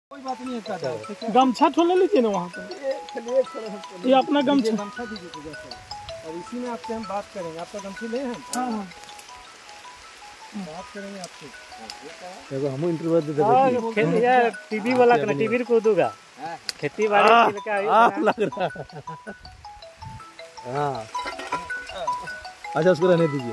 कोई बात नहीं है। गमछा थोड़ा लीजिए ना वहाँ पे, ये अपना गमछा दीजिए और इसी में आपसे हम बात करेंगे। आपका गमछी ले हैं? हाँ बात करेंगे आपसे। देखो हम इंटरव्यू दे देंगे यार, टीवी वाला का टीवी को दूंगा खेती बाड़ी लग रहा है। हाँ अच्छा, उसको रहने दीजिए।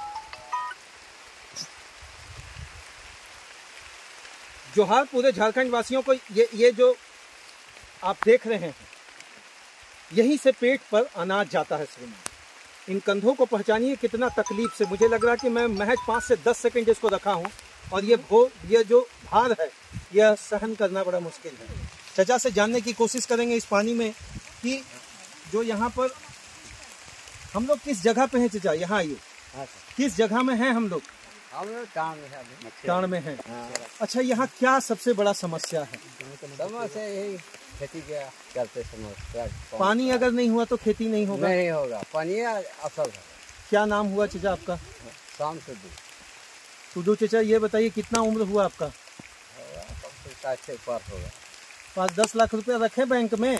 जोहार पूरे झारखंड वासियों को। ये जो आप देख रहे हैं, यहीं से पेट पर अनाज जाता है श्रीमान। इन कंधों को पहचानिए कितना तकलीफ से। मुझे लग रहा है कि मैं महज 5 से 10 सेकंड इसको रखा हूं और ये जो भार है यह सहन करना बड़ा मुश्किल है। चाचा से जानने की कोशिश करेंगे इस पानी में कि जो यहाँ पर हम लोग किस जगह पे हैं। चाचा यहाँ आइए, किस जगह में हैं हम लोग? टाण में है। अच्छा, यहाँ क्या सबसे बड़ा समस्या है? समस्या यही खेती क्या करते समस्या। पानी अगर नहीं हुआ तो खेती नहीं होगा। नहीं होगा, पानी असल है। क्या नाम हुआ चाचा आपका? शाम सुदू। चाचा ये बताइए कितना उम्र हुआ आपका? 60 से ऊपर होगा। 5-10 लाख रुपया रखे बैंक में?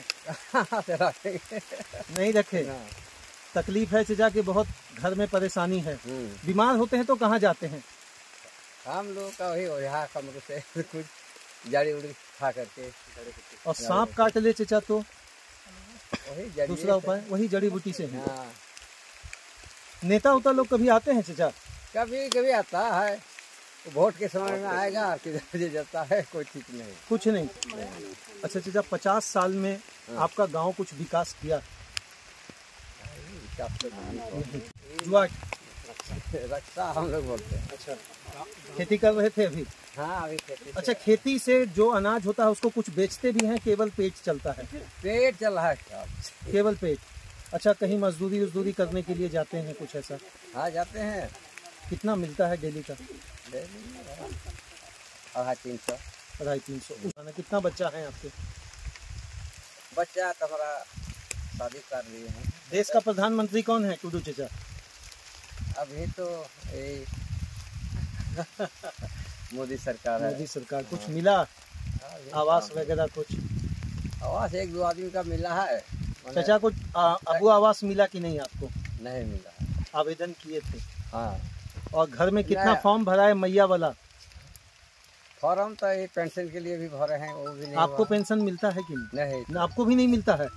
नहीं रखे। तकलीफ है चाचा कि बहुत घर में परेशानी है। बीमार होते हैं तो कहाँ जाते हैं? हम लोग का वही यहाँ कमरे से कुछ जड़ी उड़ी खा करके। और सांप काट ले चाचा तो वही दूसरा उपाय वही जड़ी बूटी से है। नेता उता लोग कभी आते हैं चाचा? कभी कभी आता है, वोट के समय में आएगा, किधर जाता है कोई ठीक नहीं। कुछ नहीं। अच्छा चाचा, 50 साल में आपका गांव कुछ विकास किया? जुआ रक्षा हम लोग बोलते हैं। अच्छा, खेती कर रहे थे अभी? हाँ, अभी खेती। अच्छा, खेती से जो अनाज होता है उसको कुछ बेचते भी हैं? केवल पेट चलता है? पेट चल रहा है केवल पेट। अच्छा, कहीं मजदूरी करने के लिए जाते हैं कुछ ऐसा? हाँ, जाते हैं। कितना मिलता है डेली का? 250-300। 250-300। कितना बच्चा है आपके? बच्चा तो हमारा शादी कर लिए हैं। देश का प्रधानमंत्री कौन है टूडू चाचा? अभी तो मोदी सरकार है। मोदी सरकार। कुछ मिला आवास वगैरह? कुछ आवास 1-2 आदमी का मिला है। चाचा कुछ अबू आवास मिला कि नहीं आपको? नहीं मिला। आवेदन किए थे? हाँ। और घर में कितना फॉर्म भरा है मैया वाला? फॉर्म तो ये पेंशन के लिए भी भरे हैं, वो भी नहीं। आपको पेंशन मिलता है कि नहीं? नहीं। आपको भी नहीं मिलता है?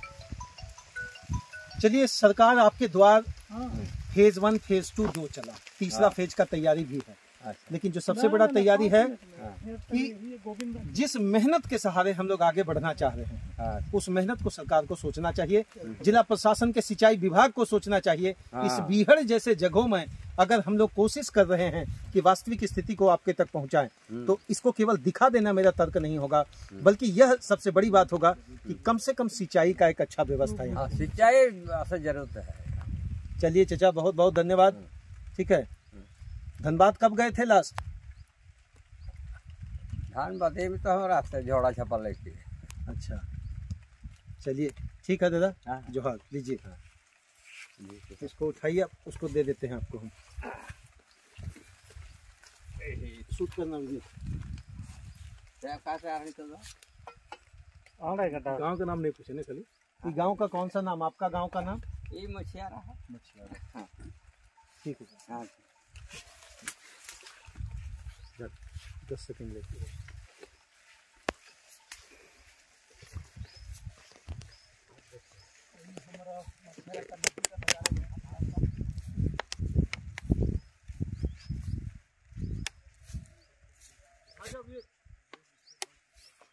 चलिए, सरकार आपके द्वार फेज 1 फेज 2 2 चला, तीसरा फेज का तैयारी भी है। लेकिन जो सबसे बड़ा तैयारी है कि जिस मेहनत के सहारे हम लोग आगे बढ़ना चाह रहे हैं, उस मेहनत को सरकार को सोचना चाहिए। जिला प्रशासन के सिंचाई विभाग को सोचना चाहिए। इस बीहड़ जैसे जगहों में अगर हम लोग कोशिश कर रहे हैं कि वास्तविक स्थिति को आपके तक पहुंचाएं, तो इसको केवल दिखा देना मेरा तर्क नहीं होगा, बल्कि यह सबसे बड़ी बात होगा कि कम से कम सिंचाई का एक अच्छा व्यवस्था है। सिंचाई जरूरत है। चलिए चाचा, बहुत बहुत धन्यवाद। ठीक है, धनबाद कब गए थे लास्ट? धनबाद में तो हमारा झोड़ा छपा लेके। अच्छा, चलिए ठीक है दादा। जोहार लीजिए। इसको उठाइए, उसको दे देते हैं आपको हम। शूट करना गांव का नाम नहीं पूछे ना खाली। ये गांव का कौन सा नाम? आपका गांव का नाम? ये मछियारा है। मछियारा। हाँ, ठीक है। हाँ, 10 सेकंड लेते हैं। हमारा